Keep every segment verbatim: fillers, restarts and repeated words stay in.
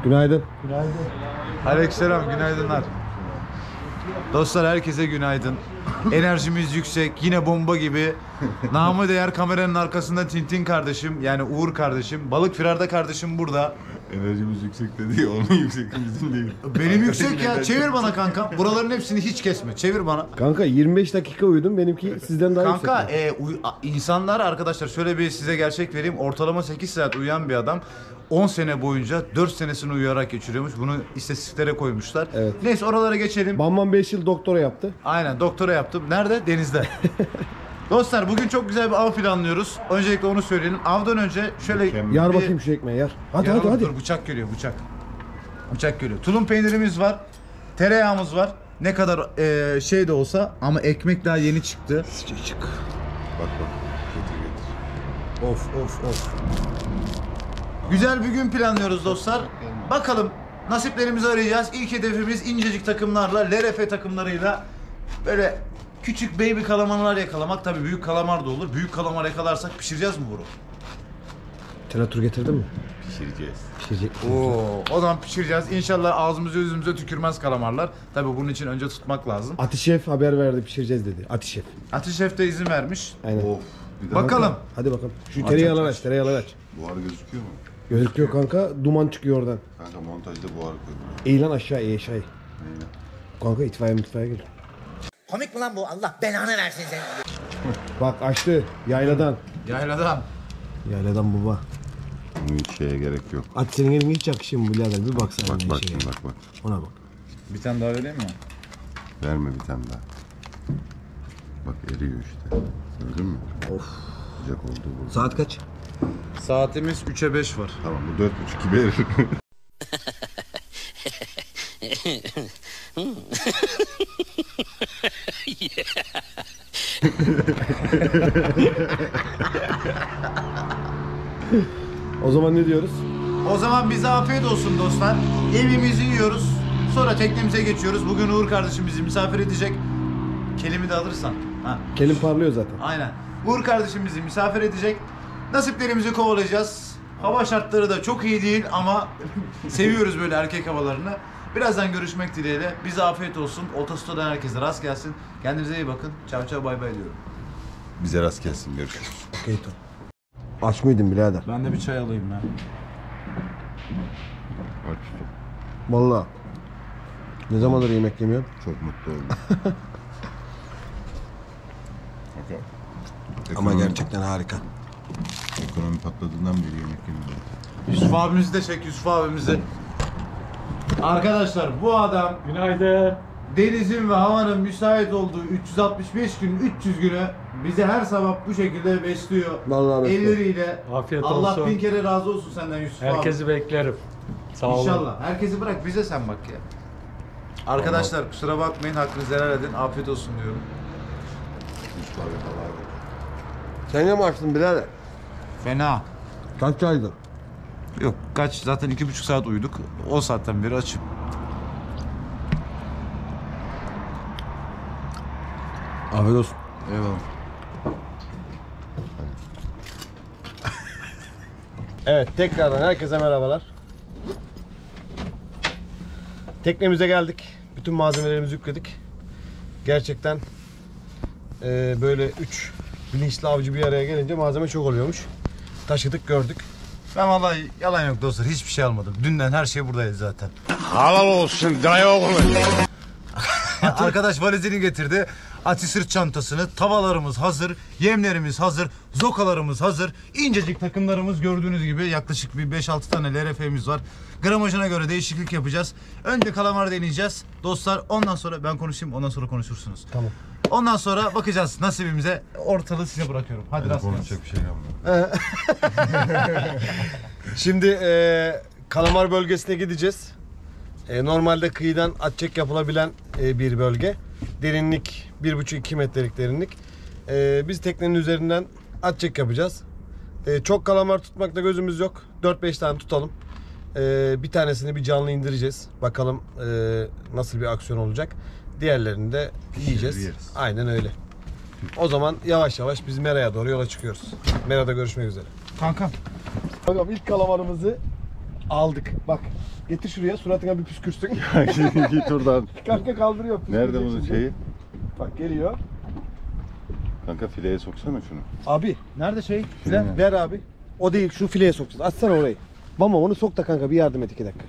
Günaydın. Günaydın. Aleykümselam, günaydınlar. Dostlar herkese günaydın. Enerjimiz yüksek, yine bomba gibi. Namı değer kameranın arkasında Tintin kardeşim, yani Uğur kardeşim. Balık firarda kardeşim burada. Enerjimiz yüksek dedi, onun yüksekliğimizin değil. Benim yüksek ya, çevir bana kanka. Buraların hepsini hiç kesme, çevir bana. Kanka yirmi beş dakika uyudum, benimki sizden daha Kanka yüksek. e, uy- a- insanlar arkadaşlar şöyle bir size gerçek vereyim. Ortalama sekiz saat uyuyan bir adam on sene boyunca dört senesini uyuyarak geçiriyormuş. Bunu istatistiklere koymuşlar. Evet. Neyse oralara geçelim. Bamban beş yıl doktora yaptı. Aynen, doktora yaptım. Nerede? Denizde. Dostlar bugün çok güzel bir av planlıyoruz. Öncelikle onu söyleyelim. Avdan önce şöyle... Mükemmel. Yar bir- bakayım şu ekmeği yar. Hadi Yaralım, hadi hadi. Dur, bıçak geliyor, bıçak. Bıçak geliyor. Tulum peynirimiz var. Tereyağımız var. Ne kadar e, şey de olsa ama ekmek daha yeni çıktı. Sıcacık. Bak bak, getir getir. Of of of. Güzel bir gün planlıyoruz dostlar. Bakalım nasiplerimizi arayacağız. İlk hedefimiz incecik takımlarla, L R F takımlarıyla böyle küçük baby kalamarlar yakalamak. Tabii büyük kalamar da olur. Büyük kalamar yakalarsak pişireceğiz mi bunu? Tenatür getirdin mi? Pişireceğiz. Pişirecek. Oo, o zaman pişireceğiz. İnşallah ağzımıza yüzümüze tükürmez kalamarlar. Tabii bunun için önce tutmak lazım. Ati Şef haber verdi, pişireceğiz dedi. Ati Şef. Ateş Şef de izin vermiş. Aynen. Of. Bir de Bakalım. Hadi bakalım. Şu Aç, tereyağları aç, aç, tereyağları aç. buhar gözüküyor mu? Gözüküyor kanka, duman çıkıyor oradan. Kanka montajda buhar koyuyor. Eğil lan aşağı, eğil aşağı. Aynen. Kanka itfaiye mutfağa gel. Komik mi lan bu? Allah belanı versin seni. Bak açtı, yayladan. Yayladan. Yayladan baba. Bunun hiç şeye gerek yok. Ati senin eline hiç yakışıyor mu birader? Bir baksana. Bak ne bak şeye. şimdi bak bak. Ona bak. Bir tane daha vereyim mi? Verme bir tane daha. Bak eriyor işte. Gördün mü? Of. Sıcak oldu burada. Saat kaç? Saatimiz üçe beş var. Tamam bu dört buçuk gibi erir. O zaman ne diyoruz? O zaman bize afiyet olsun dostlar. Evimizi yiyoruz. Sonra teknemize geçiyoruz. Bugün Uğur kardeşim bizi misafir edecek. Kelimi de alırsan. Ha. Kelim parlıyor zaten. Aynen. Uğur kardeşim bizi misafir edecek. Nasiplerimizi kovalayacağız. Hava şartları da çok iyi değil ama seviyoruz böyle erkek havalarını. Birazdan görüşmek dileğiyle. Bize afiyet olsun. Otostodan herkese rast gelsin. Kendinize iyi bakın. Çav çav bay bay diyorum. Bize rast gelsin, görüşürüz. Okey tamam. Aç mıydın birader? Ben de bir çay alayım ya. Aç. Vallahi. Ne zamandır yemek yemiyorum? Çok mutlu oldum. Okay. Ama Ekonomi- gerçekten harika. Ekonomi patladığından beri yemek yemiyorum. Yusuf abimizi de çek, Yusuf abimizi. Arkadaşlar bu adam Günaydın. denizin ve havanın müsait olduğu üç yüz altmış beş gün, üç yüz günü bizi her sabah bu şekilde besliyor. Vallahi besliyor. Elleriyle. Afiyet Allah olsun. bin kere razı olsun senden Yusuf Herkesi beklerim. Sağ abi. olun. İnşallah. Herkesi bırak, bize sen bak ya. Arkadaşlar kusura bakmayın, hakkınızı helal edin. Afiyet olsun diyorum. Üç kahve falan. Sen ne mi açtın birader? Fena. Kaç çaydı? Yok kaç, zaten iki buçuk saat uyuduk. O saatten beri açım. Afiyet olsun. Eyvallah. Evet, tekrardan herkese merhabalar. Teknemize geldik. Bütün malzemelerimizi yükledik. Gerçekten eee, böyle üç bilinçli avcı bir araya gelince malzeme çok oluyormuş. Taşıdık, gördük. Ben vallahi yalan yok dostlar, hiçbir şey almadım. Dünden her şey buradaydı zaten. Halal olsun dayı oğlu. Arkadaş valizini getirdi. Ati sırt çantasını, tavalarımız hazır, yemlerimiz hazır, zokalarımız hazır. İncecik takımlarımız gördüğünüz gibi yaklaşık bir beş altı tane L R F'miz var. Gramajına göre değişiklik yapacağız. Önce kalamar deneyeceğiz. Dostlar ondan sonra ben konuşayım, ondan sonra konuşursunuz. Tamam. Ondan sonra bakacağız nasibimize. Ortalığı size bırakıyorum. Hadi rast gelsin. Konuşacak bir şey kalmadı. Şimdi eee, Kalamar bölgesine gideceğiz. E, normalde kıyıdan at çek yapılabilen e, bir bölge. Derinlik bir buçuk iki metrelik derinlik. E, biz teknenin üzerinden at çek yapacağız. E, çok kalamar tutmakta gözümüz yok. dört beş tane tutalım. E, bir tanesini bir canlı indireceğiz. Bakalım e, nasıl bir aksiyon olacak. Diğerlerini de yiyeceğiz. yeriz. Aynen öyle. O zaman yavaş yavaş biz Mera'ya doğru yola çıkıyoruz. Mera'da görüşmek üzere. Kankam. Bakalım ilk kalamarımızı Aldık. Bak. Getir şuraya, suratına bir püskürsün. Git oradan. Kanka kaldırıyor. Nerede bunun püskürecek şeyi? şimdi. Bak geliyor. Kanka fileye soksana şunu. Abi Nerede şey? File mi? ver abi. O değil, şu fileye sokacağız. Açsana orayı. Bama onu sok da kanka bir yardım et iki dakika.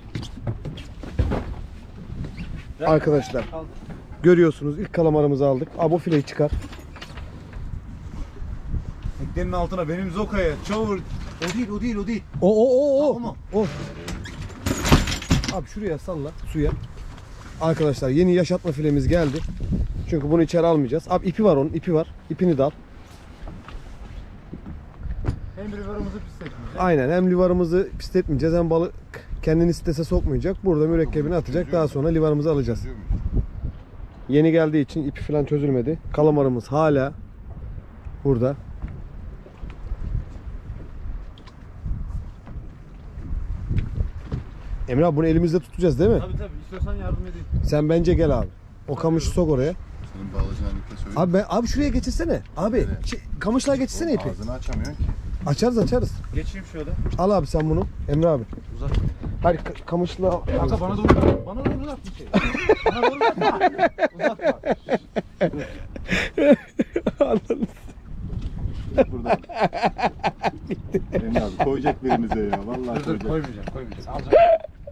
Arkadaşlar görüyorsunuz ilk kalamarımızı aldık. Abi o fileyi çıkar. Teknenin altına benim Zoka'ya çavur. O değil, o değil, o değil. O o o o. Ha, o mu? O. Abi şuraya salla suya. Arkadaşlar yeni yaşatma filemiz geldi. Çünkü bunu içeri almayacağız. Abi ipi var onun, ipi var. İpini de al. Hem riverımızı pisletmeyeceğiz. Aynen, hem livarımızı pisletmeyeceğiz hem balık kendini strese sokmayacak. Burada mürekkebini atacak. Daha sonra livarımızı alacağız. Yeni geldiği için ipi falan çözülmedi. Kalamarımız hala burada. Emre abi bunu elimizde tutacağız değil mi? Tabii tabii, istiyorsan yardım edeyim. Sen bence gel abi. O kamışı sok oraya. Senin bağlayacağın iple söyle. Abi ben, abi şuraya geçirsene. Abi şey, kamışla geçirsene ipi. Ağzını açamıyorsun ki. Açarız açarız. Geçeyim şöyle. Al abi sen bunu. Emre abi. Uzat. Hayır ka- kamışla. Kanka bana doğru uzat. Bana doğru uzat bir şey. Bana doğru uzatma. Uzatma. Anladın. Buradan. Emin abi koyacak birinize ya. Vallahi Dur dur, koyacak. koymayacağım, koymayacağım. Alacağım.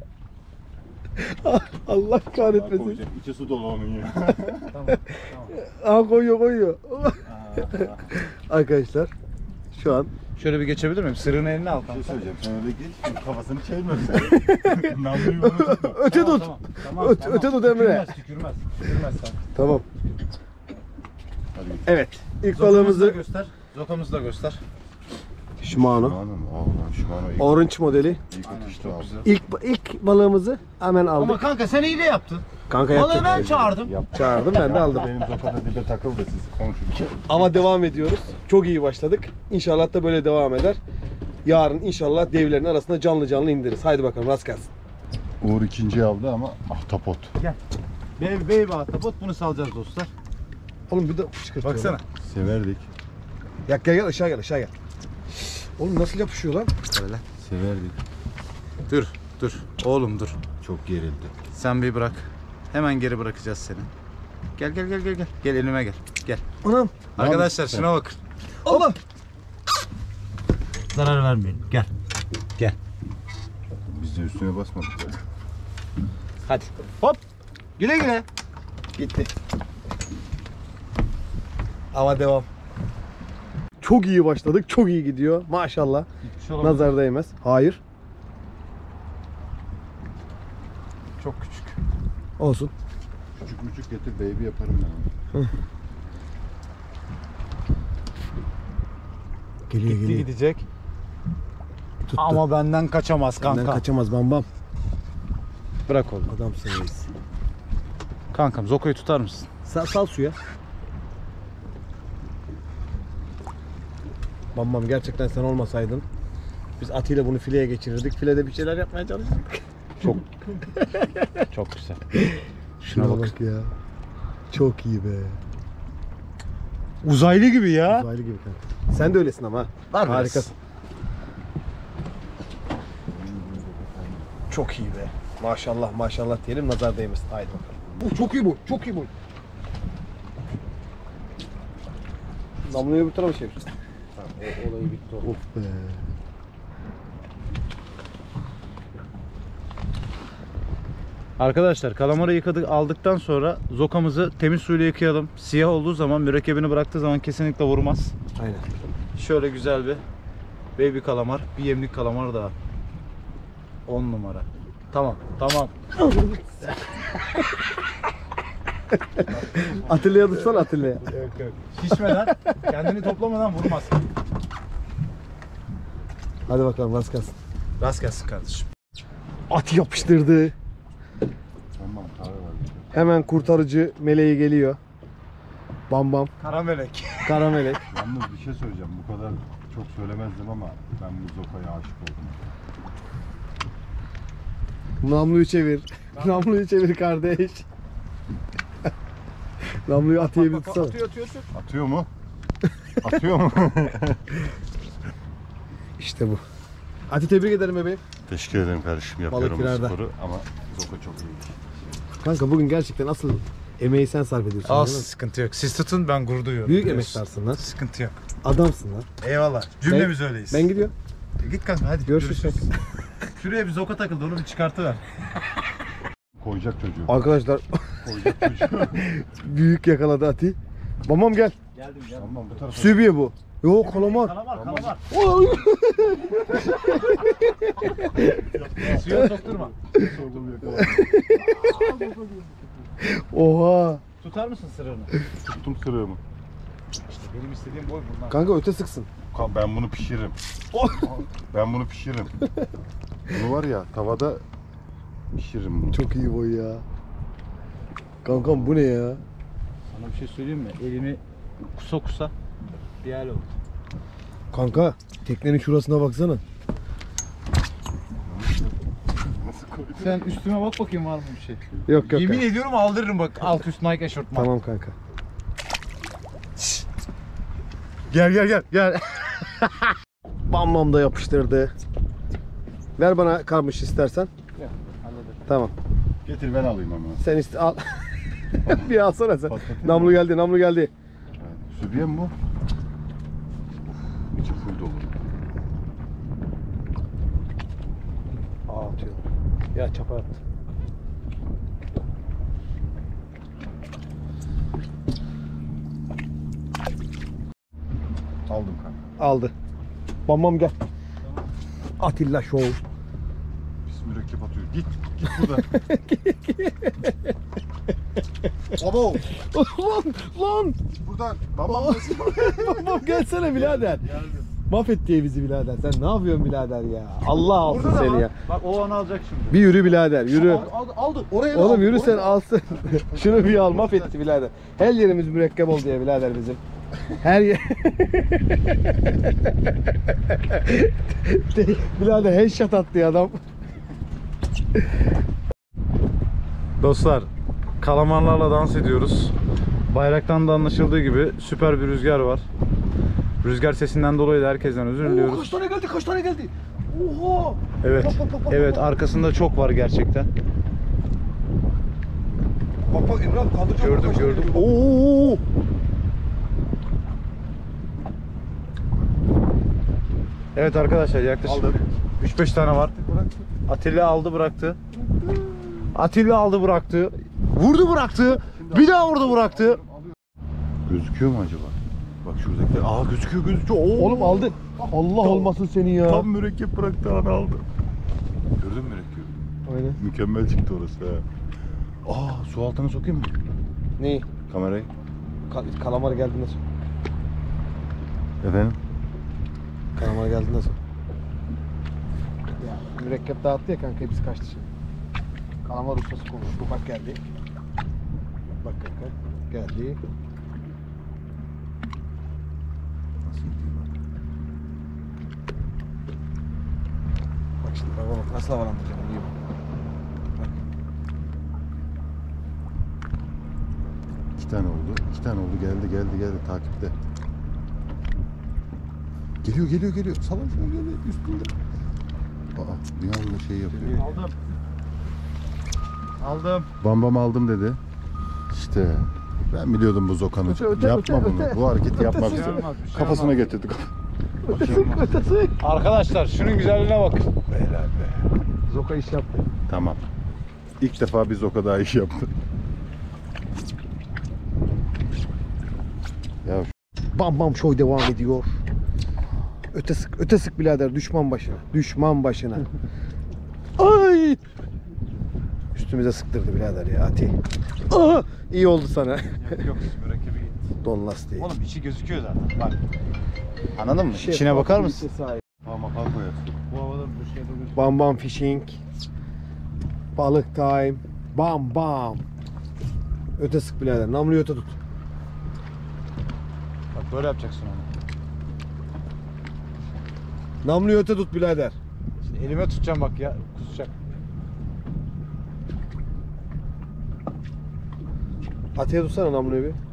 Allah Vallahi kahretmesin. koyacak. İçi su dolu onun ya. Tamam, tamam. Aa koyuyor koyuyor. Arkadaşlar şu an Şöyle bir geçebilir miyim? Sırrını eline al Bir şey kanka. söyleyeceğim. Sen öyle git. Şimdi kafasını çevirmesin. Namluyu bana tutma. öte Tamam, tut. tamam, tamam, Öte- tamam. öte tut Emre. Tükürmez, tükürmez. Tükürmez sen. Tamam. Hadi git. Evet. İlk Zokamızı da balığımızı göster. Zokamızı da göster. Shimano Shimano mu? Allah Shimano ilk, Orange modeli. ilk Aynen, atışta çok aldı. güzel. İlk ilk balığımızı hemen aldık. Ama kanka sen iyi de yaptın. Kanka Balığı yapacak ben bir şey yok. çağırdım. Yap. Çağırdım ben de aldım. Benim zokada dibe takıldı siz konuşurken. Ama devam ediyoruz. Çok iyi başladık. İnşallah da böyle devam eder. Yarın inşallah devlerin arasında canlı canlı indiririz. Haydi bakalım rast gelsin. Uğur ikinciyi aldı ama ahtapot. Baby baby ahtapot, bunu salacağız dostlar. Oğlum bir de çıkartıyor. Baksana. lan. Severdik. Ya gel gel ışığa gel ışığa gel. Oğlum nasıl yapışıyor lan? Öyle. Severdik. Dur dur oğlum dur. Çok gerildi. Sen bir bırak. Hemen geri bırakacağız seni. Gel gel gel gel gel. Gel elime gel. Gel. Anam. Arkadaşlar şuna bakın. Allah. Zarar vermeyin. Gel. Gel. Biz de üstüne basmadık. Hadi. Hop. Güle güle. Gitti. Ama devam. Çok iyi başladık. Çok iyi gidiyor. Maşallah. Nazar değmez. Hayır. Çok küçük. Olsun. Küçük küçük getir baby yaparım ben onu. Geliyor Gitti geliyor. gidecek. Tuttu. Ama benden kaçamaz kanka. Benden kaçamaz bam bam. Bırak oğlum. Adamsın reis. Kankam Zoko'yu tutar mısın? Sal, sal suya. Bam bam gerçekten sen olmasaydın biz Atilla bunu fileye geçirirdik. Filede bir şeyler yapmaya çalışırdık. Çok. Çok güzel. Şuna bak. ya. Çok iyi be. Uzaylı gibi ya. Uzaylı gibi kanka. Sen de öylesin ama. Var biraz. Harikasın. Çok iyi be. Maşallah maşallah diyelim nazar değmesin. Haydi bakalım. Bu çok iyi bu. Çok iyi bu. Namluyu bir tarafa çevir. Tamam, o olayı bitti. Of be. Arkadaşlar kalamarı yıkadık aldıktan sonra zokamızı temiz suyla yıkayalım. Siyah olduğu zaman mürekkebini bıraktığı zaman kesinlikle vurmaz. Aynen. Şöyle güzel bir baby kalamar, bir yemlik kalamar daha. on numara. Tamam, tamam. Atilla'ya tutsana Atilla'ya. Şişmeden, kendini toplamadan vurmaz. Hadi bakalım rast gelsin. Rast gelsin kardeşim. At yapıştırdı. Tamam kahve var. Hemen kurtarıcı meleği geliyor. Bam bam. Kara melek. Kara melek. Yalnız bir şey söyleyeceğim. Bu kadar çok söylemezdim ama ben bu Zoka'ya aşık oldum. Namluyu çevir. Namluyu çevir kardeş. Namluyu Atiye bir tutsana. Atıyor, atıyor, atıyor. Atıyor mu? Atıyor mu? İşte bu. Ati tebrik ederim bebeğim. Teşekkür ederim kardeşim. Yapıyorum bu firarda. sporu ama Zoka çok iyi. Kanka bugün gerçekten asıl emeği sen sarf ediyorsun. Az değil mi? sıkıntı yok. Siz tutun, ben gurur duyuyorum. Büyük Biliyorsun. emektarsın lan. Sıkıntı yok. Adamsın lan. Eyvallah. Cümlemiz öyleyiz. Ben gidiyorum. Git kanka hadi. Görüşürüz. Şuraya bir zoka takıldı, onu bir çıkartıver. Koyacak çocuğu. Arkadaşlar Koyacak çocuğu. büyük yakaladı Ati. Babam gel. Geldim geldim. Tamam bu tarafa. Sübiye bu. Yok kalamar. Kalamar kalamar. Oy. Suya sokturma. Oha. Tutar mısın sırrını? Tuttum sırığımı. İşte benim istediğim boy bunlar. Kanka öte sıksın. Ka- Ben bunu pişiririm. Ben bunu pişiririm. Bunu var ya tavada pişiririm bunu. Çok iyi boy ya. Kankam bu ne ya? Sana bir şey söyleyeyim mi? Elimi kusa kusa bir hal oldu. Kanka teknenin şurasına baksana. Sen üstüme bak bakayım var mı bir şey? Yok yok. Yemin kanka. ediyorum aldırırım bak alt üst Nike eşortman. Tamam kanka. Gel gel gel gel. Bam bam da yapıştırdı. Ver bana karmış istersen. Hallederim. Tamam. Getir ben alayım ama. Sen iste al. Bir alsana sen. Patlatayım Namlu mı? geldi, namlu geldi. Sübiye mi bu? Of, içi full dolu. Aa atıyor. Ya çapa attı. Aldım kanka. Aldı. Bam bam gel. Atilla Show. Biz mürekkep atıyor. Git. Git buradan. Abo. lan lan. Buradan. Babam nasıl? Bam bam gelsene birader. Mahvetti ya bizi birader. Sen ne yapıyorsun birader ya? Allah alsın seni ya. Bak o onu alacak şimdi. Bir yürü birader yürü. Aldı, aldı, aldı. Oraya da Oğlum aldı, yürü oraya sen da- alsın. Şunu bir al, mahvetti birader. Her yerimiz mürekkep oldu ya birader bizim. Her yer. Birader headshot attı ya adam. Dostlar, kalamarlarla dans ediyoruz. Bayraktan da anlaşıldığı gibi süper bir rüzgar var. Rüzgar sesinden dolayı da herkesten özür diliyoruz. Kaç tane geldi, kaç tane geldi? Oha! Evet, Bak, bak, bak, bak, evet bak. arkasında çok var gerçekten. Bak bak Emrah kaldıracağım. Gördüm, kaç tane gördüm. geliyor. Oo! Evet arkadaşlar yaklaşık Aldım. üç beş tane var. Atilla aldı bıraktı. Atilla aldı bıraktı. Vurdu bıraktı. Bir daha vurdu bıraktı. Gözüküyor mu acaba? Bak şuradaki. Aa gözüküyor gözüküyor. Oo. Oğlum aldı. Allah olmasın seni ya. Tam mürekkep bıraktı ana aldı. Gördün mü mürekkebi? Aynen. Mükemmel çıktı orası ha. Aa su altına sokayım mı? Neyi? Kamerayı. Ka- kalamar geldi nasıl? Efendim? Kalamar geldi nasıl? Ya mürekkep dağıttı ya kanka hepsi kaçtı şimdi. Kalamar ustası konuştu. Bak geldi. Bak kanka. Geldi. Nasıl gidiyor bak. Bak şimdi bak bak nasıl havalandıracağım onu iyi bak. Bak. İki tane oldu. İki tane oldu. Geldi geldi geldi. Takipte. Geliyor geliyor geliyor. Salon şuna geliyor. Üstünde. Aa bir anda şey yapıyor. Aldım. Aldım. Bam bam aldım dedi. İşte ben biliyordum bu zokanı. Öte, öte, Yapma öte, bunu. öte. Bu hareketi yapmak Ötesi. istiyor. Olmaz, bir şey Kafasına olmaz. getirdik. Ötesi. Arkadaşlar şunun güzelliğine bakın. Helal be. Zoka iş yaptı. Tamam. İlk defa bir zoka daha iş yaptı. Ya Bam bam show devam ediyor. Öte sık, öte sık birader düşman başına. Düşman başına. Ay! Üstümüze sıktırdı birader ya Ati. Aha! İyi oldu sana. Yok yok mürekkebi gitti. Don lastiği. Oğlum içi gözüküyor zaten bak. Anladın mı? Şeffaf İçine bakar bir mısın? içe sahip. parmak al koyar. Bu havada bir şeyde gözüküyor. Bam bam fishing. Balık time. Bam bam. Öte sık birader. Namluyu öte tut. Bak böyle yapacaksın onu. Namluyu öte tut birader. Şimdi elime tutacağım bak ya kusacak. Atiye tutsana namluyu bir.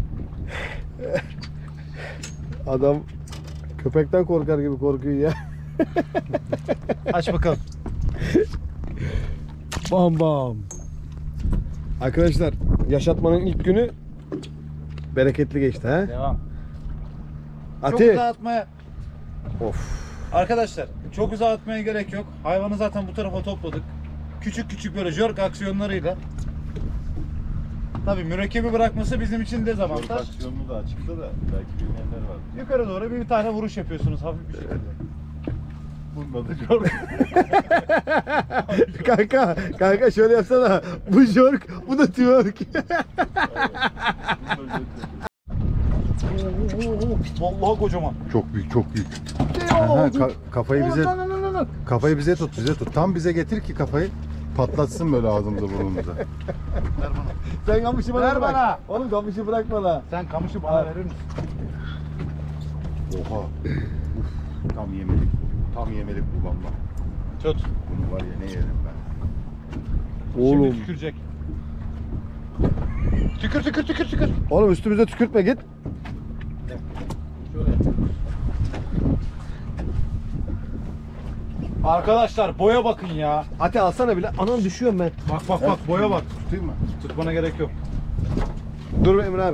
Adam köpekten korkar gibi korkuyor ya. Aç bakalım. Bam bam. Arkadaşlar yaşatmanın ilk günü bereketli geçti ha. Devam. Çok Ati. uzatmaya. Of. Arkadaşlar çok uzatmaya gerek yok. Hayvanı zaten bu tarafa topladık. Küçük küçük böyle jerk aksiyonlarıyla. Tabii mürekkebi bırakması bizim için dezavantaj. Aksiyonunu da açıkta da belki bilmeyenler var. Yukarı doğru bir tane vuruş yapıyorsunuz hafif bir şekilde. Bunda da gör. Kanka, kanka şöyle yapsana. Bu jork, bu da twerk. Vallahi kocaman. Çok büyük, çok büyük. Aha, ka- kafayı bize kafayı bize tut, bize tut. Tam bize getir ki kafayı patlatsın böyle ağzımıza burnumuza. Ver bana. Sen kamışı bana Ver bırak. bana. Oğlum kamışı bırakma la. Sen kamışı bana verir misin? Oha. Uf, tam yemelik bu. Tam yemelik bu valla. Tut. Bunu var ya ne yerim ben. Oğlum. Şimdi tükürecek. Tükür tükür tükür tükür. Oğlum üstümüze tükürtme git. Şöyle. Arkadaşlar boya bakın ya. Ati alsana bile. Anam düşüyorum ben. Bak bak bak boya bak. Tutayım mı? Tutmana gerek yok. Dur be Emre abi.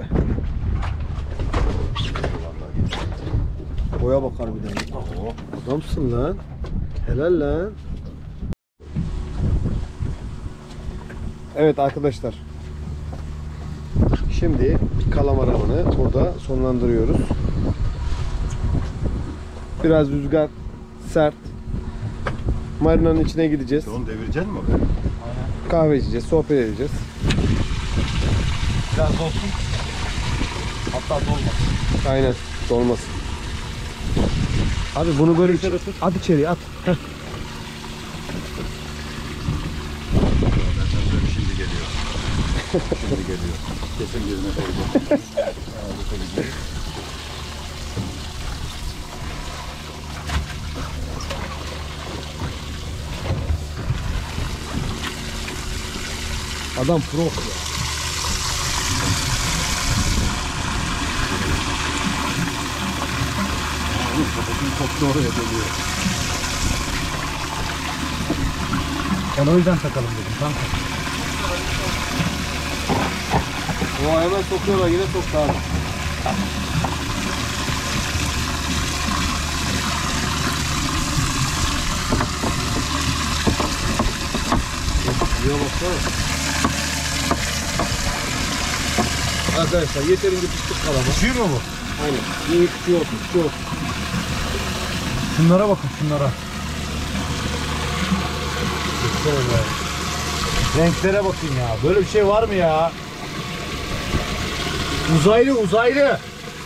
Boya bakar bir de. Adamsın lan. Helal lan. Evet arkadaşlar. Şimdi kalamar avını burada sonlandırıyoruz. Biraz rüzgar sert. Marinanın içine gideceğiz. Onu devireceksin mi oraya? Kahve içeceğiz, sohbet edeceğiz. Biraz dolsun. Hatta dolmasın. Aynen, dolmasın. Abi bunu böyle içeri tut. At içeriye at. Heh. Böyle şimdi geliyor. Şimdi geliyor. Kesin birine koyacağım. Adam pro ya. Çok doğru geliyor. Ben o yüzden takalım dedim kanka. O hemen sokuyorlar, yine soktu abi. Arkadaşlar yeterince piştik kalama. Pişiyor mu bu? Aynen. İyi pişiyor olsun, pişiyor olsun. Şunlara bakın şunlara. Renklere bakın ya. Böyle bir şey var mı ya? Uzaylı uzaylı.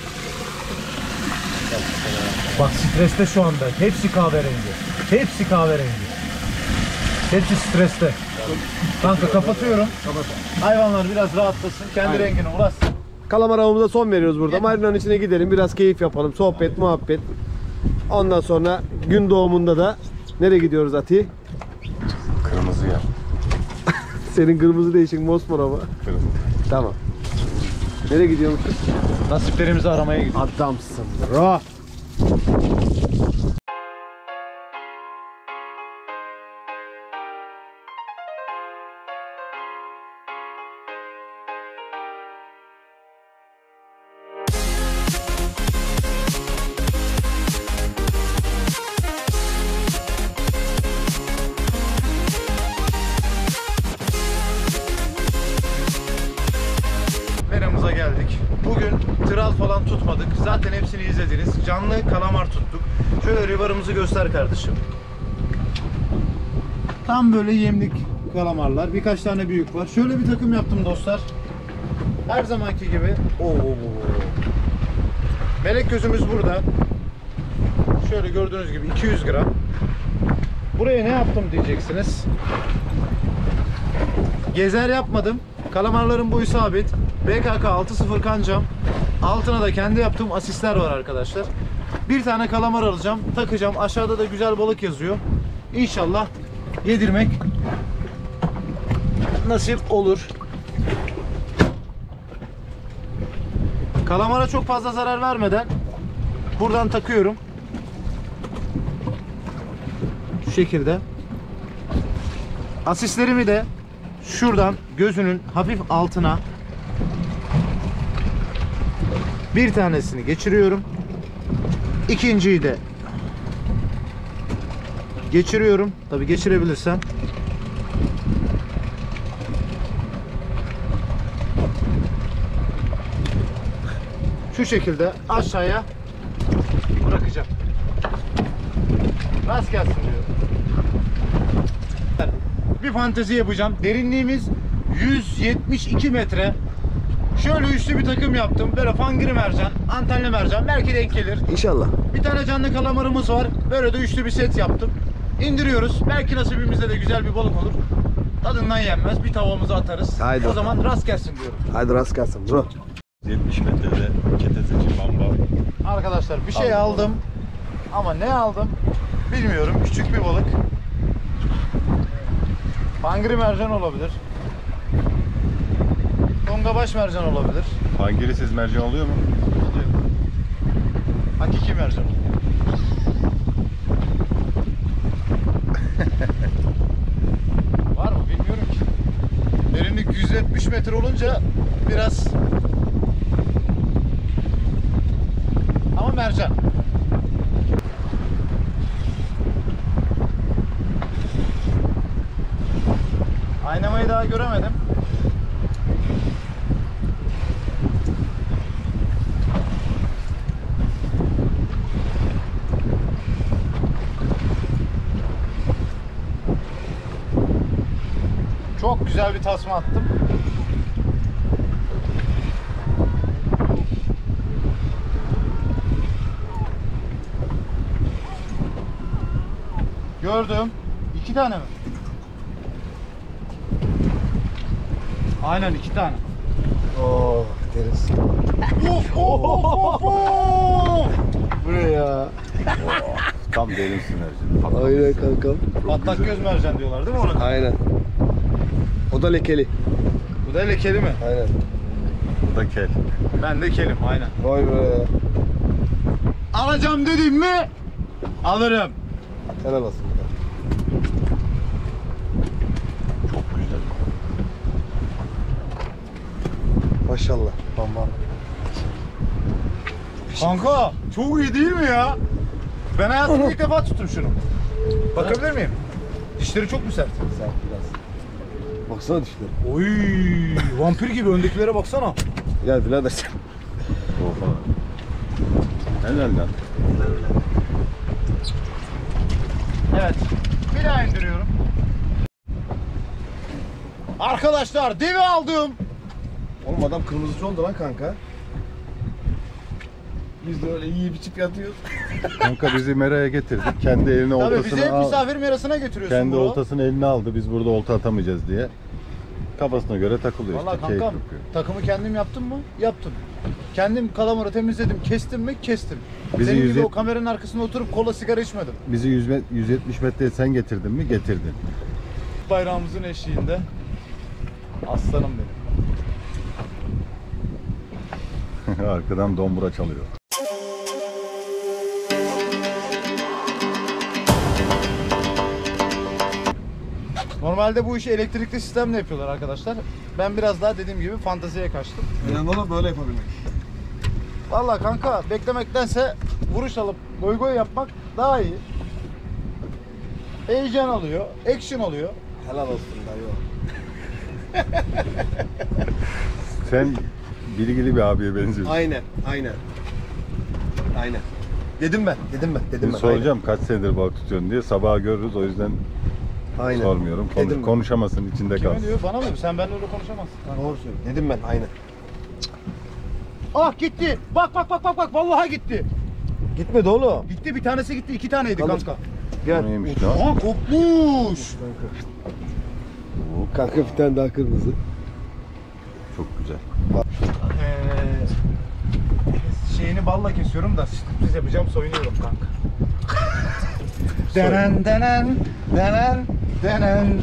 Bak streste şu anda. Hepsi kahverengi. Hepsi kahverengi. Hepsi streste. Kanka kapatıyorum. Hayvanlar biraz rahatlasın. Kendi Aynen. rengine ulaşsın. Kalamar avımıza son veriyoruz burada. Marinanın içine gidelim, biraz keyif yapalım, sohbet, muhabbet. Ondan sonra gün doğumunda da nereye gidiyoruz Ati? Kırmızı yer. Senin kırmızı değişik mosmor ama. Kırmızı. Tamam. Nereye gidiyormuşuz? Nasiplerimizi aramaya gidiyoruz. Adamsın bro. Meramıza geldik. Bugün tral falan tutmadık. Zaten hepsini izlediniz. Canlı kalamar tuttuk. Şöyle rivarımızı göster kardeşim. Tam böyle yemlik kalamarlar. Birkaç tane büyük var. Şöyle bir takım yaptım dostlar. Her zamanki gibi. Oo. Melek gözümüz burada. Şöyle gördüğünüz gibi iki yüz gram. Buraya ne yaptım diyeceksiniz. Gezer yapmadım. Kalamarların boyu sabit. B K K altı sıfır kancam. Altına da kendi yaptığım asistler var arkadaşlar. Bir tane kalamar alacağım, takacağım. Aşağıda da güzel balık yazıyor. İnşallah yedirmek nasip olur. Kalamara çok fazla zarar vermeden buradan takıyorum. şekilde. Asistlerimi de şuradan gözünün hafif altına bir tanesini geçiriyorum. İkinciyi de geçiriyorum. Tabii geçirebilirsem. Şu şekilde aşağıya bırakacağım. Rast gelsin diyorum. Bir fantezi yapacağım. Derinliğimiz yüz yetmiş iki metre. Şöyle üçlü bir takım yaptım. Böyle fangiri mercan, antenli mercan. Belki denk gelir. İnşallah. Bir tane canlı kalamarımız var. Böyle de üçlü bir set yaptım. İndiriyoruz. Belki nasibimizde de güzel bir balık olur. Tadından yenmez. Bir tavamızı atarız. Haydi. O zaman rast gelsin diyorum. Hadi rast gelsin bro. yetmiş metrede ketezeci bamba. Arkadaşlar bir şey aldım. Ama ne aldım bilmiyorum. Küçük bir balık. Fangiri mercan olabilir. Tongabaş mercan olabilir. Hangirisiz mercan oluyor mu? Hakiki mercan. Var mı bilmiyorum ki. Derinlik yüz yetmiş metre olunca biraz ama mercan. Aynamayı daha göremedim. Çok güzel bir tasma attım. Gördüm. İki tane mi? Aynen iki tane. Oh deriz. Of of of of! Bu ne ya? Tam derinsin mercan. Aynen kankam. Patlak göz mercan diyorlar değil mi ona? Aynen. O da lekeli. Bu da lekeli mi? Aynen. Bu da kel. Ben de kelim aynen. Vay be. Alacağım dedim mi? Alırım. Helal olsun. Çok güzel. Maşallah. Bam bam. Kanka çok iyi değil mi ya? Ben hayatımda ilk defa tuttum şunu. Bakabilir miyim? Dişleri çok mu sert? Sert biraz. Baksana dişleri. Oy, vampir gibi öndekilere baksana. Gel birader sen. Oha. Helal lan. Evet. Bir daha indiriyorum. Arkadaşlar devi aldım. Oğlum adam kırmızıcı oldu lan kanka. Biz de öyle iyi biçip yatıyoruz. Kanka bizi meraya getirdik. Kendi eline Tabii oltasını bizi al. misafir mirasına götürüyorsun. Kendi bro. oltasını eline aldı. Biz burada olta atamayacağız diye. Kafasına göre takılıyor Vallahi işte. Keyif kankam yapıyor. takımı kendim yaptım mı? Yaptım. Kendim kalamarı temizledim, kestim mi? Kestim. Bizi Senin yüz gibi yet- o kameranın arkasında oturup kola sigara içmedim. Bizi yüz met- yüz yetmiş metreye sen getirdin mi? Getirdin. Bayrağımızın eşiğinde. Aslanım benim. Arkadan dombura çalıyor. Normalde bu işi elektrikli sistemle yapıyorlar arkadaşlar. Ben biraz daha dediğim gibi fanteziye kaçtım. Önemli olan böyle yapabilmek. Vallahi kanka beklemektense vuruş alıp goy goy yapmak daha iyi. Heyecan alıyor, action oluyor. Helal olsun dayı. Sen bilgili bir abiye benziyorsun. Aynen, aynen. Aynen. Dedim ben, dedim ben, dedim Şimdi ben. soracağım kaç senedir balık tutuyorsun diye. Sabaha görürüz o yüzden Aynen. sormuyorum. Konuş, Dedim ben. konuşamasın içinde Kime kalsın. diyor? Bana mı? Sen benimle öyle konuşamazsın. Doğru söylüyorsun. Dedim ben, aynen. Ah gitti. Bak bak bak bak bak vallahi gitti. Gitmedi oğlum. Gitti bir tanesi gitti. iki taneydi Kalın. kanka. Gel. Neymiş lan? Aa kopmuş. Kanka bir tane daha kırmızı. Çok güzel. Ee, şeyini balla kesiyorum da sürpriz yapacağım, soyunuyorum kanka. denen denen denen denen.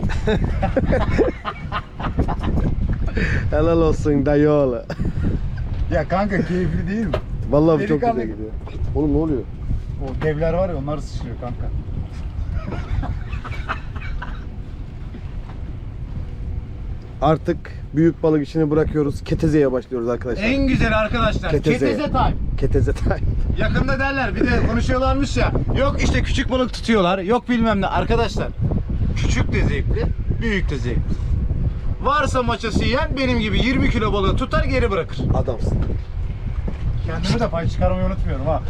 Helal olsun dayı oğlu. Ya kanka keyifli değil mi? Vallahi bu çok Delikanlı. güzel gidiyor. Oğlum ne oluyor? O devler var ya onlar sıçrıyor kanka. Artık büyük balık işini bırakıyoruz. Ketezeye başlıyoruz arkadaşlar. En güzel arkadaşlar. Keteze. Keteze time. Keteze time. Yakında derler bir de konuşuyorlarmış ya. Yok işte küçük balık tutuyorlar. Yok bilmem ne. Arkadaşlar küçük de zevkli, büyük de zevkli. Varsa maçası yiyen benim gibi yirmi kilo balığı tutar geri bırakır. Adamsın. Kendimi de pay çıkarmayı unutmuyorum ha.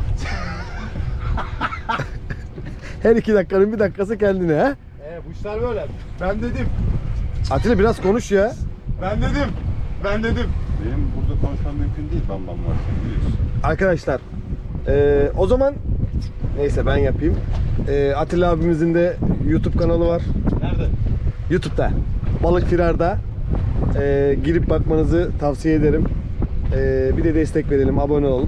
Her iki dakikanın bir dakikası kendine ha. Ee, bu işler böyle. Ben dedim. Atilla biraz konuş ya. Ben dedim. Ben dedim. Benim burada konuşmam mümkün değil bam bam var. Biliyorsun. Arkadaşlar eee, o zaman neyse ben yapayım. Eee, Atilla abimizin de YouTube kanalı var. Nerede? YouTube'da. Balık Firar'da. Eee, girip bakmanızı tavsiye ederim. Eee, bir de destek verelim. Abone olun.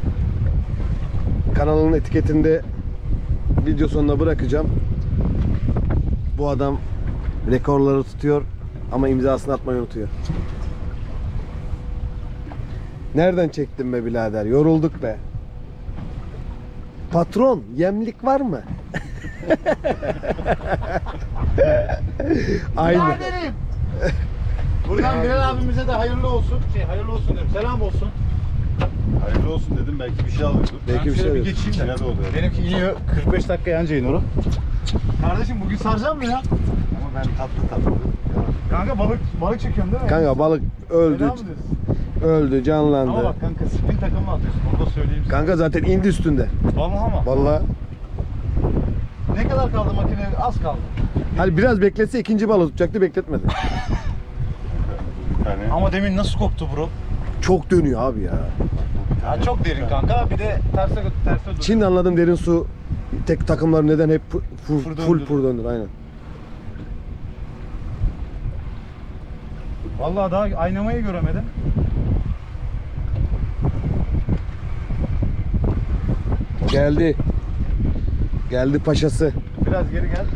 Kanalın etiketinde video sonuna bırakacağım. Bu adam rekorları tutuyor ama imzasını atmayı unutuyor. Nereden çektin be birader? Yorulduk be. Patron, yemlik var mı? Aynı. Biraderim. Buradan Bilal abimize de hayırlı olsun. Şey hayırlı olsun diyorum. Selam olsun. Hayırlı olsun dedim belki bir şey alıyordur. Belki Ben bir şey şöyle yok. geçeyim de. İçine de oluyor. Benimki iniyor. kırk beş dakika yanca iniyor. Kardeşim bugün saracağım mı ya? Ama ben tatlı tatlı. Kanka balık balık çekiyorum değil mi? Kanka balık öldü. Fena mı diyorsun? Öldü, Ama canlandı. bak kanka spin takımı atıyorsun. Onu da söyleyeyim size. Kanka zaten indi üstünde. Vallahi ama. Vallahi. Ne kadar kaldı makine? Az kaldı. Hani biraz bekletse ikinci balık tutacaktı, bekletmedi. Bir tane. Ama demin nasıl koptu bro? Çok dönüyor abi ya. Ya çok derin kanka. Bir de terse terse dur. Şimdi anladım derin su tek takımlar neden hep fu- fu- Fur full döndür. pur döndür aynen. Vallahi daha aynamayı göremedim. Geldi. Geldi paşası. Biraz geri gel.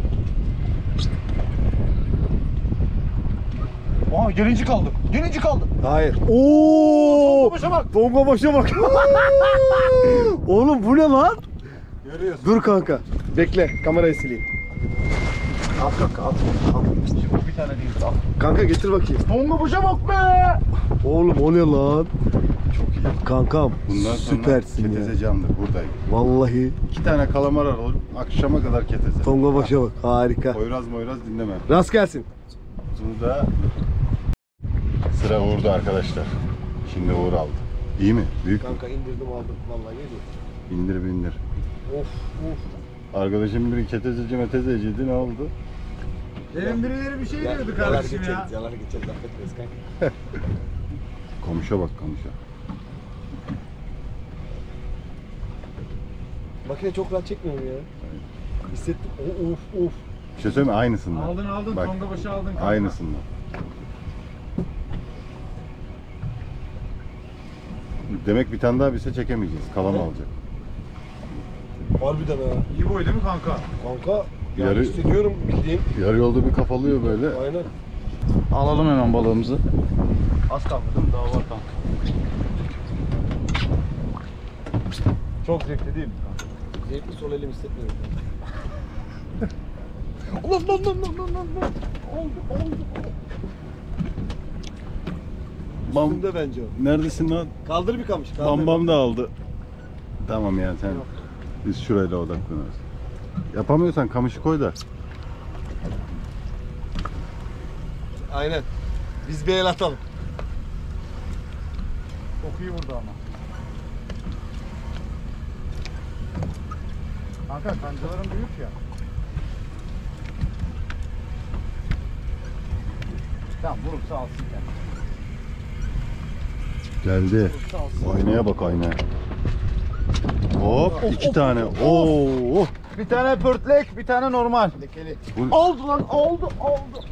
Aa gelinci kaldı. Gelinci kaldı. Hayır. Oo! Tonga başa bak. Tonga başa bak. Oğlum bu ne lan? Görüyorsun. Dur kanka. Bekle, kamerayı sileyim. Al kanka, al. al. Bir tane değil. Al. Kanka getir bakayım. Tonga başa bak be. Oğlum o ne lan? Çok iyi. Kankam Bundan sonra süpersin keteze ya. canlı buradayım. Vallahi İki tane kalamar alalım. Akşama kadar keteze. Tonga başa bak. Harika. Oyraz moyraz dinlemem. Rast gelsin. Burada sıra Uğur'da arkadaşlar. Şimdi Uğur aldı. İyi mi? Büyük mü? Kanka indirdim aldım. Vallahi ne diyorsun? İndir bindir. Of of. Arkadaşım biri ketezeci metezeciydi ne oldu? Demin birileri bir şey diyordu kardeşim ya. Yalar geçeriz. Affetmeyiz kanka. Komşa bak komşa. Makine çok rahat çekmiyor mu ya? Hissettim. O- Of of. Bir şey söyleyeyim mi? Aynısından. Aldın aldın. Bak, Tonga başı aldın. kanka. aynısından. Demek bir tane daha bilse çekemeyeceğiz. Kalam alacak. Harbiden ha. İyi boy değil mi kanka? Kanka yani Yarı- hissediyorum bildiğin. Yarı yolda bir kafalıyor böyle. Aynen. Alalım hemen balığımızı. Az kaldı değil mi? Daha var kanka. Çok zevkli değil mi kanka? Zevkli sol elim hissetmiyorum. Ulan lan lan lan lan lan. Oldu oldu. Bam, Üstünde bence o. neredesin lan? Kaldır bir kamış. Kaldır. Bam bam da aldı. Tamam yani sen biz şurayla odaklanırız. Yapamıyorsan kamışı koy da. Aynen. Biz bir el atalım. Çok iyi vurdu ama. Kanka kancaların büyük ya. Tamam vurursa alsın ya. Geldi. Aynaya bak aynaya. Hop iki tane. Oo. Bir tane pörtlek, bir tane normal. Lekeli. Oldu lan, oldu, oldu.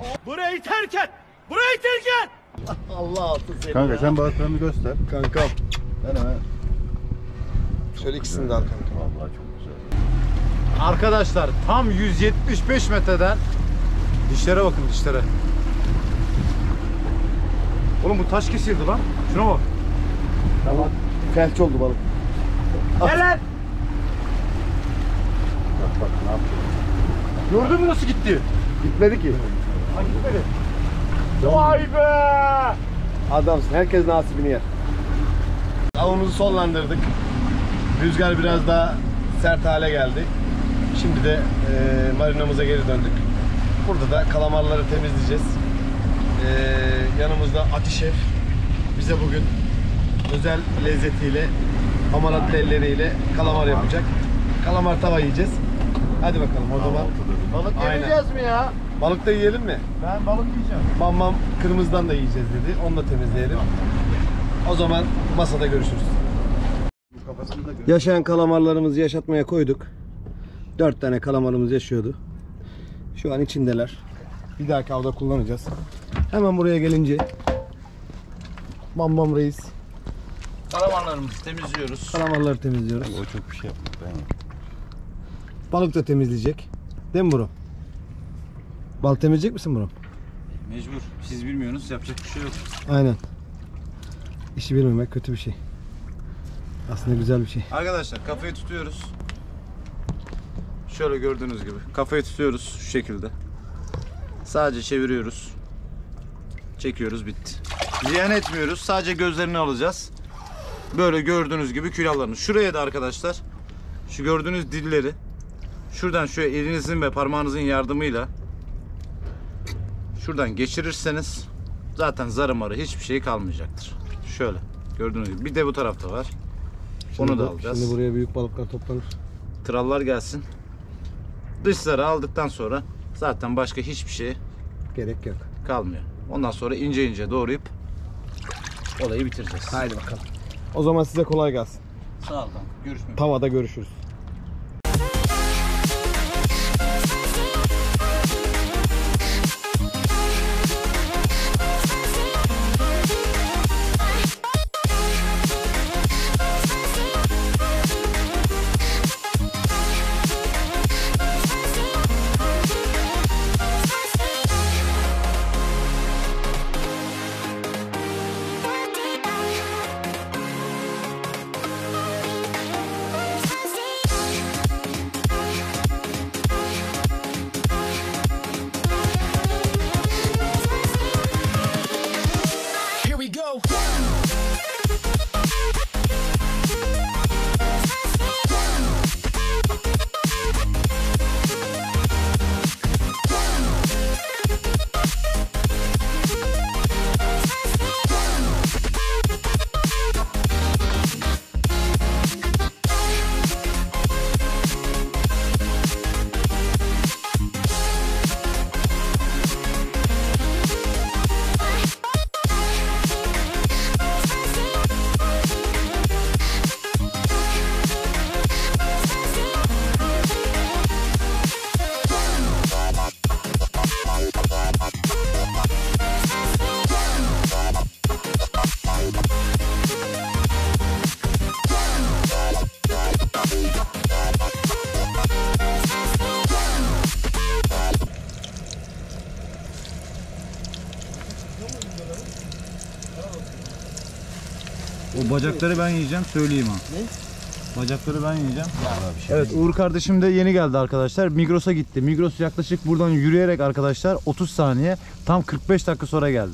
Allah altın seni Kanka ya. sen balıklarını göster. Kankam. Ben hemen. Şöyle ikisini de al kanka. Vallahi çok güzel. Arkadaşlar tam yüz yetmiş beş metreden dişlere bakın dişlere. Oğlum bu taş kesildi lan. Şuna bak. Tamam. Felç oldu balık. Gel lan. Bak bak ne yapıyor. Gördün mü nasıl gitti? Gitmedi ki. Ha gitmedi. Vay be! Adamsın. Herkes nasibini yer. Avımızı sonlandırdık. Rüzgar biraz daha sert hale geldi. Şimdi de e, marinamıza geri döndük. Burada da kalamarları temizleyeceğiz. E, yanımızda Ati Şef bize bugün özel lezzetiyle, hamaratlı elleriyle kalamar yapacak. Kalamar tava yiyeceğiz. Hadi bakalım o zaman. Balık Aynen. yemeyeceğiz mi ya? Balık da yiyelim mi? Ben balık yiyeceğim. Bam bam kırmızıdan da yiyeceğiz dedi. Onu da temizleyelim. O zaman masada görüşürüz. Yaşayan kalamarlarımızı yaşatmaya koyduk. Dört tane kalamarımız yaşıyordu. Şu an içindeler. Bir dahaki avda kullanacağız. Hemen buraya gelince Bam Bam Reis Kalamarlarımızı temizliyoruz. kalamarları temizliyoruz. O çok bir şey yapmadı. Ben Balık da temizleyecek. Değil mi bro? Balık temizleyecek misin bro? Mecbur. Siz bilmiyorsunuz, yapacak bir şey yok. Aynen. İşi bilmemek kötü bir şey. Aslında güzel bir şey. Arkadaşlar kafayı tutuyoruz. Şöyle gördüğünüz gibi. Kafayı tutuyoruz şu şekilde. Sadece çeviriyoruz. Çekiyoruz, bitti. Ziyan etmiyoruz. Sadece gözlerini alacağız. Böyle gördüğünüz gibi külahlarını. Şuraya da arkadaşlar şu gördüğünüz dilleri şuradan şöyle elinizin ve parmağınızın yardımıyla şuradan geçirirseniz zaten zarı marı hiçbir şey kalmayacaktır. Şöyle gördüğünüz gibi. Bir de bu tarafta var. Şimdi Onu da bu- alacağız. Şimdi buraya büyük balıklar toplanır. Trallar gelsin. Dış zarı aldıktan sonra zaten başka hiçbir şey Gerek yok. kalmıyor. Ondan sonra ince ince doğrayıp olayı bitireceğiz. Haydi bakalım. O zaman size kolay gelsin. Sağ olun. Görüşmek üzere. Tavada görüşürüz. O bacakları ben yiyeceğim, söyleyeyim ha. Ne? Bacakları ben yiyeceğim. Evet, Uğur kardeşim de yeni geldi arkadaşlar. Migros'a gitti. Migros yaklaşık buradan yürüyerek arkadaşlar otuz saniye, tam kırk beş dakika sonra geldi.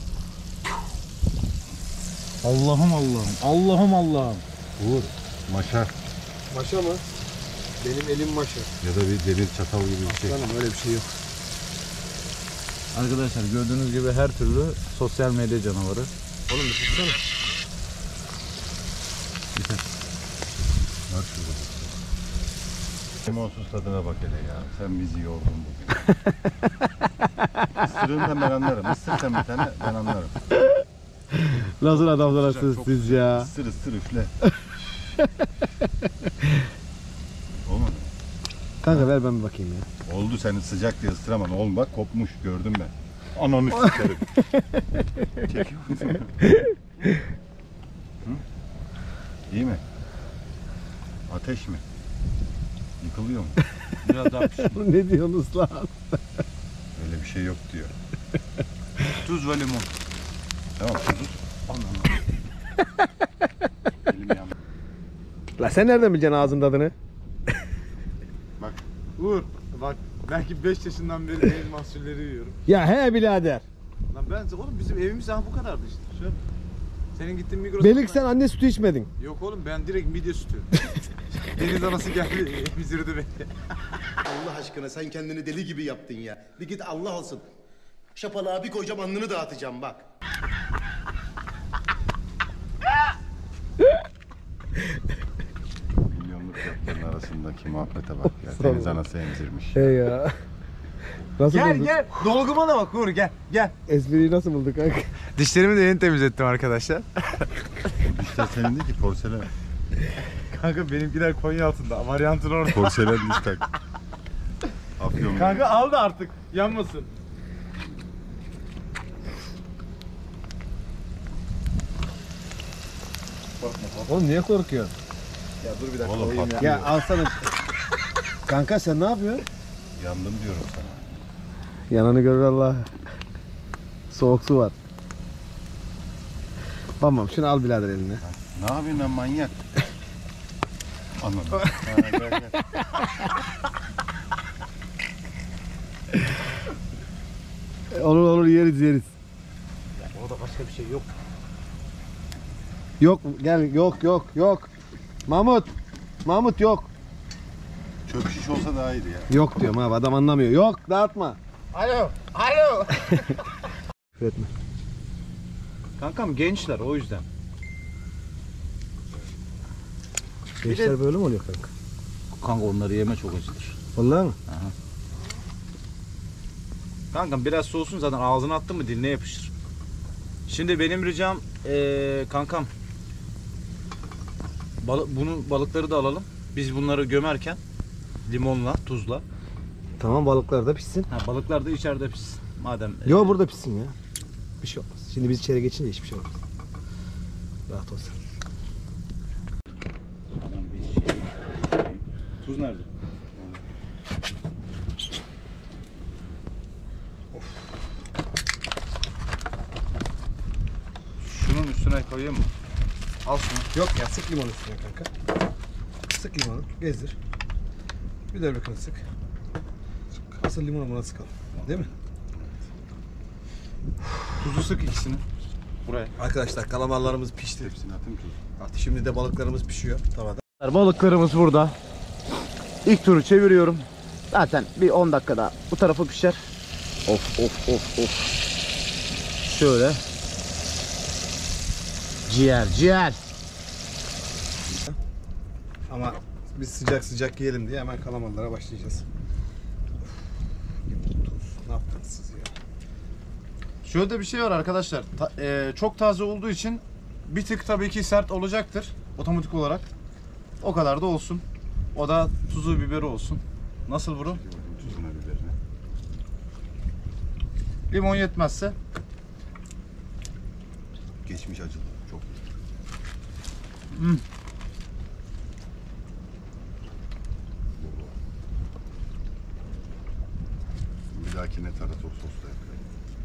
Allah'ım Allah'ım. Allah'ım Allah'ım. Uğur, maşa Maşa mı? Benim elim maşa. ya da bir demir çatal gibi bir şey. Canım öyle bir şey yok. Arkadaşlar gördüğünüz gibi her türlü sosyal medya canavarı. Oğlum bir tutsana. Bak şurada. Limonsuz tadına bak hele ya. Sen bizi yordun bugün. Isırığından ben anlarım. Isır sen bir tane, ben anlarım. Nasıl adamlarsınız Çok siz ya? Isır ısır üfle. Olmadı. Kanka ver ben bir bakayım ya. Oldu, seni sıcak diye ısıramadın. Oğlum bak kopmuş, gördüm ben. Ananı sikerim. Çekiyor musun? Hı? İyi mi? Ateş mi? Yıkılıyor mu? Biraz daha pişsin. Ne diyorsunuz lan? Öyle bir şey yok diyor. Tuz ve limon. Tamam, tuz. Elim yandı. La sen nereden bileceksin ağzın tadını? Bak. Uğur bak, Belki beş yaşından beri deniz mahsulleri yiyorum. Ya he birader. Lan ben oğlum bizim evimiz daha bu kadardı işte. Şöyle. Senin gittiğin Migros'a... Belik sen anne sütü içmedin. Yok oğlum ben direkt midye sütü. Deniz anası geldi emzirdi beni. Allah aşkına sen kendini deli gibi yaptın ya. Bir git Allah olsun. Şapalığa bir koyacağım alnını dağıtacağım bak. Milyonluk yapıların arasındaki muhabbete bak ya. Deniz anası emzirmiş. Hey ya. Nasıl Gel buldun? gel. Dolguma da bak Uğur gel gel. Espriyi nasıl bulduk kanka? Dişlerimi de yeni temizlettim arkadaşlar. İşte senin değil ki porselen. Kanka benimkiler Konya altında. Varyantın orada. Porselen diş tak. Afyon. Kanka al da artık yanmasın. Oğlum niye korkuyorsun? Ya dur bir dakika. Oğlum patlıyor. Ya alsana. Kanka sen ne yapıyorsun? Yandım diyorum sana. Yananı görür Allah. Soğuk su var. Tamam şunu al birader eline. Ne yapıyorsun lan manyak? Anladım. Ha, gel, gel. Olur olur yeriz yeriz. Orada başka bir şey yok. Yok gel yok yok yok. Mahmut. Mahmut yok. Çöp şiş olsa daha iyiydi ya. Yok diyorum abi adam anlamıyor. Yok dağıtma. Alo. Alo. Üretme. Kankam gençler o yüzden. Gençler böyle mi oluyor kanka? Kanka onları yeme çok acıdır. Vallahi mi? Kankam biraz soğusun zaten ağzına attın mı diline yapışır. Şimdi benim ricam ee, kankam balı, bunu balıkları da alalım. Biz bunları gömerken limonla, tuzla. Tamam balıklar da pişsin. Ha, balıklar da içeride pişsin. Madem Yo burada pişsin ya. Bir şey olmaz. Şimdi biz içeri geçince hiçbir şey olmaz. Rahat olsun. Tuz nerede? Şunun üstüne koyayım mı? Al şunu. Yok ya sık limon üstüne kanka. Sık limonu gezdir. Bir de öbürkünü sık. Asıl limonu buna sıkalım. Değil mi? Tuzu sık ikisini. Buraya. Arkadaşlar kalamarlarımız pişti. Hepsini atayım tuz. Artık şimdi de balıklarımız pişiyor tavada. Balıklarımız burada. İlk turu çeviriyorum. Zaten bir on dakikada bu tarafı pişer. Of of of of. Şöyle. Ciğer ciğer. Ama biz sıcak sıcak yiyelim diye hemen kalamarlara başlayacağız. Limon, tuz. Ne yaptınız siz ya? Şöyle bir şey var arkadaşlar. Ta- e, çok taze olduğu için bir tık tabii ki sert olacaktır otomatik olarak. O kadar da olsun. O da tuzu biberi olsun. Nasıl bro? Tuzuna biberine. Limon yetmezse Geçmiş acılı. Çok iyi. Hmm. Bir dahakine tarator sosla yapıyorum.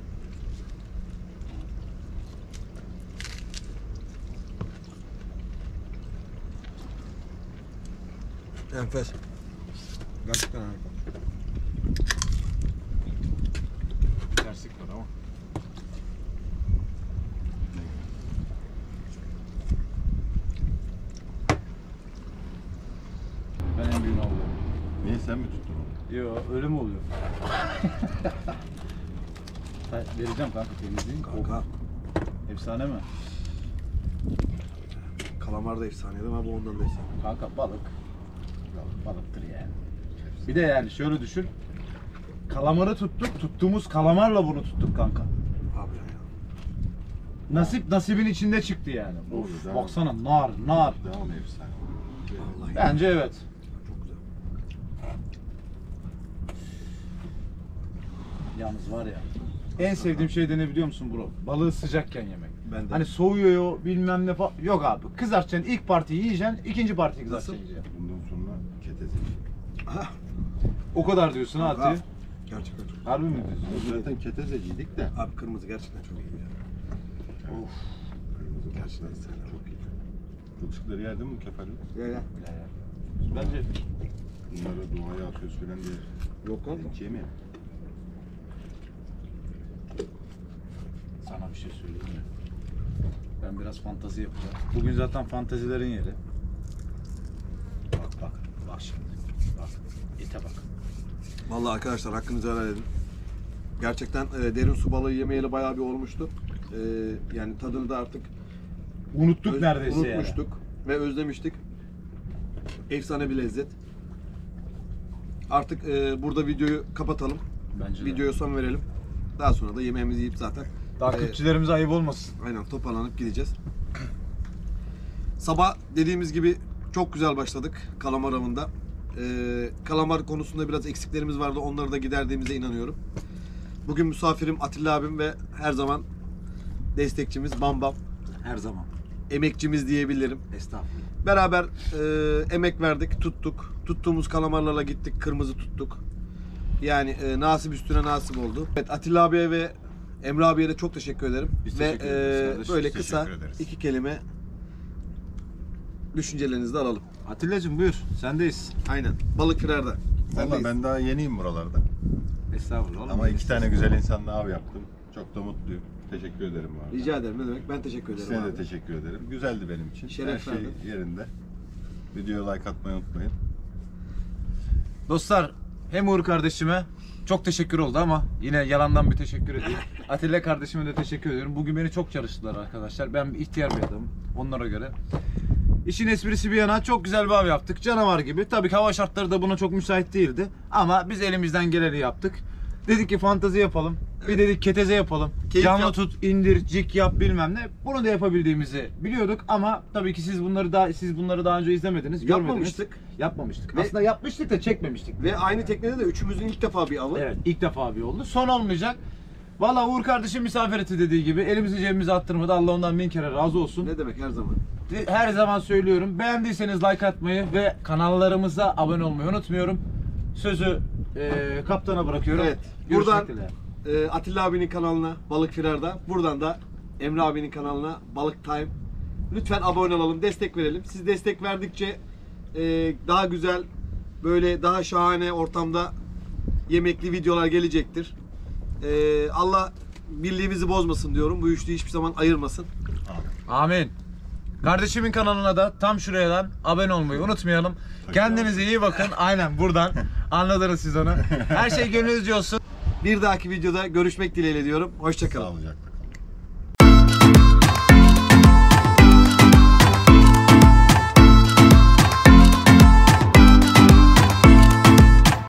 Enfes. Gerçekten harika. terslik var ama. Ben en büyüğünü alıyorum. Niye sen mi tuttun onu? Yo öyle mi oluyor? Ha, vereceğim kanka temizliğin. Kanka. Efsane mi? Kalamar da efsane ama bu ondan da efsane. Kanka balık. Balık balıktır yani. Bir de yani şöyle düşün. Kalamarı tuttuk. Tuttuğumuz kalamarla bunu tuttuk kanka. Abi ya. Nasip nasibin içinde çıktı yani. Of, Doğru, baksana nar nar. Devam efsane. Vallahi. Bence evet. Çok güzel. Yalnız var ya. En sevdiğim şey de ne biliyor musun bro? Balığı sıcakken yemek. Ben de. Hani soğuyor bilmem ne falan. Yok abi. Kızartacaksın ilk partiyi yiyeceksin, ikinci partiyi kızartacaksın yiyeceksin. Bundan sonra keteze. O kadar diyorsun ha Kanka. Ati. Gerçekten çok iyi. Harbi mi diyorsun? Zaten ketezeciydik de. Abi kırmızı gerçekten çok iyi ya. Of. Kırmızı gerçekten çok iyi. Kılçıkları yerdin mi kefali? Ya ya. Bence Bunları doğaya atıyoruz falan diye. Yok abi. Linç yemeyeyim. Sana bir şey söyleyeyim mi? Ben biraz fantazi yapacağım. Bugün zaten fantazilerin yeri. Bak bak. Bak şimdi. Bak. Ete bak. Vallahi arkadaşlar hakkınızı helal edin. Gerçekten e, derin su balığı yemeyeli bayağı bir olmuştu. E, yani tadını da artık Unuttuk öz- neredeyse unutmuştuk ve özlemiştik. Efsane bir lezzet. Artık e, burada videoyu kapatalım. yani. Bence de. Videoya son verelim. Daha sonra da yemeğimizi yiyip zaten Takipçilerimize ayıp olmasın. aynen toparlanıp gideceğiz. Sabah dediğimiz gibi çok güzel başladık kalamar avında. Ee, kalamar konusunda biraz eksiklerimiz vardı. Onları da giderdiğimize inanıyorum. Bugün misafirim Atilla abim ve her zaman destekçimiz Bambam. Her zaman. Emekçimiz diyebilirim. Estağfurullah. Beraber e, emek verdik, tuttuk. Tuttuğumuz kalamarlarla gittik, kırmızı tuttuk. Yani e, nasip üstüne nasip oldu. Evet, Atilla abiye ve Emre abiye de çok teşekkür ederim. Biz ve teşekkür ederiz e, kardeşim. böyle Teşekkür kısa ederiz. iki kelime düşüncelerinizi de alalım. Atilla'cığım buyur. Sendeyiz. Aynen. Balık firarda. Valla Sendeyiz. ben daha yeniyim buralarda. Estağfurullah. oğlum. Ama iki tane güzel insanla av yaptım. Çok da mutluyum. Teşekkür ederim bu arada. Rica ederim. Ne demek? Ben teşekkür ederim Size abi. de teşekkür ederim. Güzeldi benim için. Şeref Her şey verdin. yerinde. Videoya like atmayı unutmayın. Dostlar hem Uğur kardeşime çok teşekkür oldu ama yine yalandan bir teşekkür edeyim. Atilla kardeşime de teşekkür ediyorum. Bugün beni çok çalıştılar arkadaşlar. Ben bir ihtiyar bir adamım onlara göre. İşin esprisi bir yana çok güzel bir av yaptık. Canavar gibi. Tabii ki hava şartları da buna çok müsait değildi. Ama biz elimizden geleni yaptık. Dedik ki fantazi yapalım. Bir dedik keteze yapalım. Keyif Canlı yap. tut, indir, cik yap bilmem ne. Bunu da yapabildiğimizi biliyorduk ama tabii ki siz bunları daha siz bunları daha önce izlemediniz, görmediniz. Yapmamıştık. Yapmamıştık. Ve- Aslında yapmıştık da çekmemiştik. Ve aynı teknede de üçümüzün ilk defa bir avı. Evet, ilk defa bir oldu. Son olmayacak. Valla Uğur kardeşim misafir etti dediği gibi elimizi cebimize attırmadı. Allah ondan bin kere razı olsun. Ne demek her zaman. Her zaman söylüyorum. Beğendiyseniz like atmayı ve kanallarımıza abone olmayı unutmuyorum. Sözü e, kaptana bırakıyorum. Evet. Görüşmek Buradan dileğiyle. e, Atilla abinin kanalına Balık Firar'da. Buradan da Emre abinin kanalına Balık Time. Lütfen abone olalım, destek verelim. Siz destek verdikçe e, daha güzel, böyle daha şahane ortamda yemekli videolar gelecektir. E, Allah birliğimizi bozmasın diyorum. Bu üçlüyü hiçbir zaman ayırmasın. Amin. Kardeşimin kanalına da tam şuradan abone olmayı unutmayalım. Kendinize iyi bakın. Aynen buradan anladınız siz onu. Her şey gönlünüzce olsun. Bir dahaki videoda görüşmek dileğiyle diyorum. Hoşça kalın. Sağlıcakla.